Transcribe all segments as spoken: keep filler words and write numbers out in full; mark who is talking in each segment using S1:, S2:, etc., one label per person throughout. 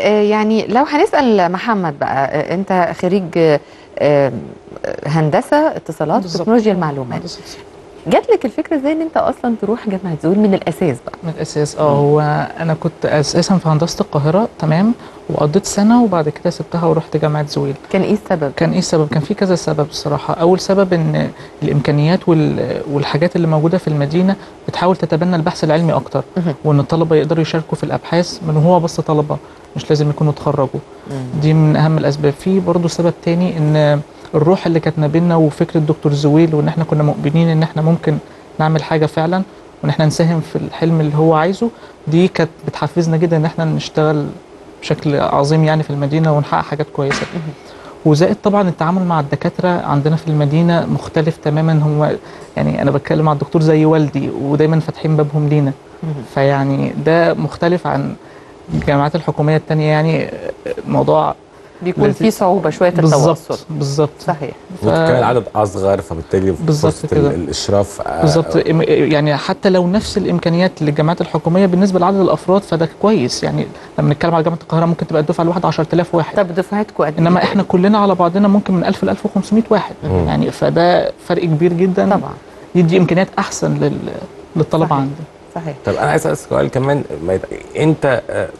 S1: يعني لو هنسأل محمد بقى، انت خريج هندسة اتصالات وتكنولوجيا المعلومات، جات لك الفكرة ازاي ان انت اصلا تروح جامعة زويل من الاساس بقى؟
S2: من الاساس اه هو انا كنت اساسا في هندسة القاهرة، تمام، وقضيت سنة وبعد كده سبتها ورحت جامعة زويل.
S1: كان ايه السبب؟
S2: كان ايه السبب؟ كان في كذا سبب الصراحة. اول سبب ان الامكانيات والحاجات اللي موجودة في المدينة بتحاول تتبنى البحث العلمي اكتر، وان الطلبة يقدروا يشاركوا في الابحاث من هو بس طلبة، مش لازم يكونوا اتخرجوا. دي من اهم الاسباب. في برضو سبب تاني ان الروح اللي كانت ما بيننا وفكرة دكتور زويل، وان احنا كنا مؤمنين ان احنا ممكن نعمل حاجة فعلا، وان احنا نساهم في الحلم اللي هو عايزه. دي كانت بتحفزنا جدا ان احنا نشتغل بشكل عظيم يعني في المدينة ونحقق حاجات كويسة. وزائد طبعا التعامل مع الدكاترة عندنا في المدينة مختلف تماما. هم يعني انا بتكلم مع الدكتور زي والدي، ودايما فاتحين بابهم لينا. فيعني ده مختلف عن الجامعات الحكومية التانية، يعني موضوع
S1: بيكون في صعوبة شوية التواصل.
S2: بالظبط
S1: صحيح.
S3: ف... كمان العدد اصغر، فبالتالي فرصة الاشراف
S2: بالظبط. يعني حتى لو نفس الامكانيات للجامعات الحكوميه بالنسبه لعدد الافراد فده كويس. يعني لما نتكلم على جامعه القاهره ممكن تبقى الدفعه الواحده عشرة آلاف واحد.
S1: طب دفعتكم قد ايه؟
S2: انما احنا كلنا على بعضنا ممكن من ألف ل ألف وخمسمائة واحد. مم. يعني فده فرق كبير جدا
S1: طبعا،
S2: يدي امكانيات احسن لل... للطلبه عندنا.
S1: صحيح.
S3: طب انا عايز اسال سؤال كمان، انت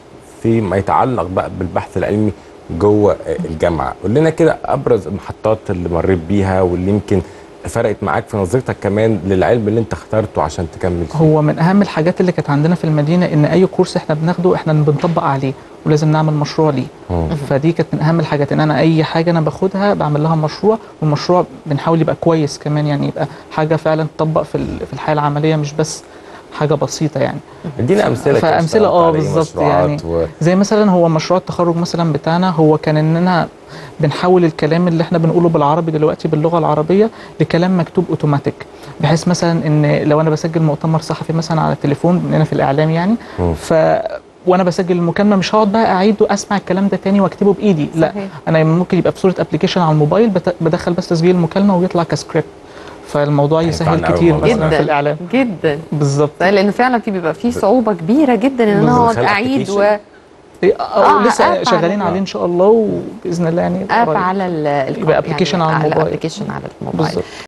S3: في ما يتعلق بقى بالبحث العلمي جوه الجامعه، قول لنا كده ابرز المحطات اللي مريت بيها واللي يمكن فرقت معاك في نظرتك كمان للعلم اللي انت اخترته عشان تكمل فيه.
S2: هو من اهم الحاجات اللي كانت عندنا في المدينه ان اي كورس احنا بناخده احنا بنطبق عليه ولازم نعمل مشروع ليه. مم. فدي كانت من اهم الحاجات، ان انا اي حاجه انا باخدها بعمل لها مشروع، والمشروع بنحاول يبقى كويس كمان، يعني يبقى حاجه فعلا تطبق في في الحياه العمليه، مش بس حاجه بسيطه يعني.
S3: ادينا امثله.
S2: فامثله اه بالظبط. يعني و... زي مثلا هو مشروع التخرج مثلا بتاعنا هو كان اننا بنحول الكلام اللي احنا بنقوله بالعربي دلوقتي باللغه العربيه لكلام مكتوب اوتوماتيك، بحيث مثلا ان لو انا بسجل مؤتمر صحفي مثلا على التليفون، بما في الاعلام يعني، م. ف وانا بسجل المكالمه مش هقعد بقى اعيد واسمع الكلام ده تاني واكتبه بايدي. صحيح. لا، انا ممكن يبقى بصوره ابلكيشن على الموبايل، بدخل بس تسجيل المكالمه ويطلع كسكريبت. فالموضوع يسهل كتير مثلا في الاعلام.
S1: جدا
S2: بالظبط،
S1: لان فعلا في بيبقى في صعوبه كبيره جدا ان انا اقعد اعيد و
S2: اه لسه شغالين عليه ان شاء الله، وباذن الله يعني
S1: اب على
S2: يبقى ابلكيشن على الموبايل.
S1: ابلكيشن على الموبايل.